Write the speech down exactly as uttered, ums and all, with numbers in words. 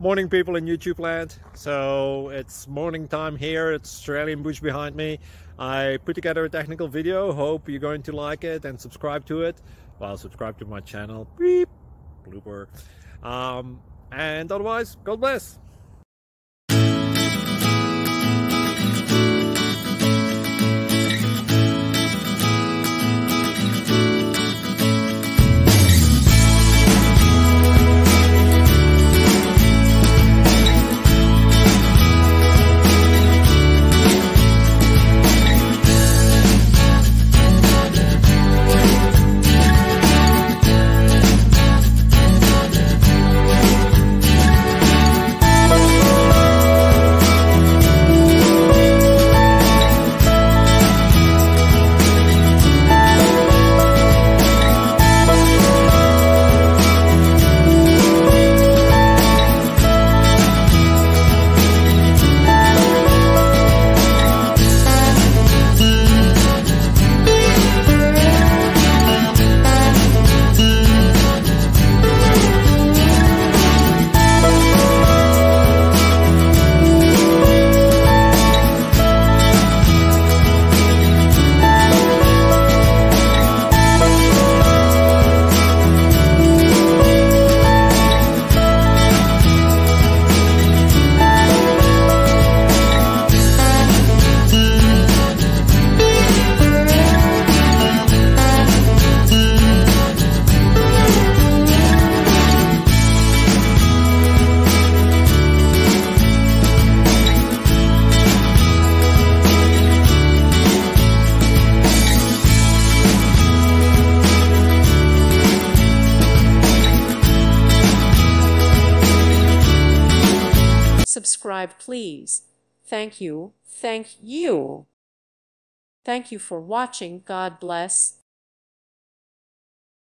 Morning, people in YouTube land. So it's morning time here. It's Australian bush behind me. I put together a technical video. Hope you're going to like it and subscribe to it. Well, subscribe to my channel. Beep. Blooper. Um, and otherwise, God bless. Subscribe, please. Thank you. Thank you. Thank you for watching. God bless.